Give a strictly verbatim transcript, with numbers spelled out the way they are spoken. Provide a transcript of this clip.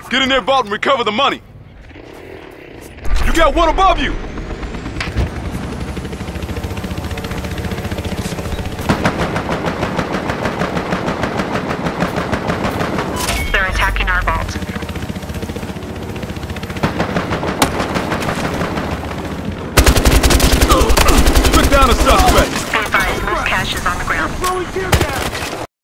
Get in their vault and recover the money. You got one above you! They're attacking our vault. Took down a suspect. Be advised, loose cash is on the ground. Throwing tear gas!